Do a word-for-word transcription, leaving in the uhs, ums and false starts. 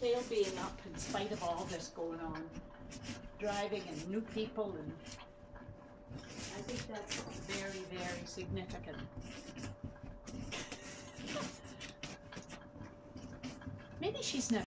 tail being up in spite of all this going on. Driving and new people, and I think that's very, very significant. Maybe she's never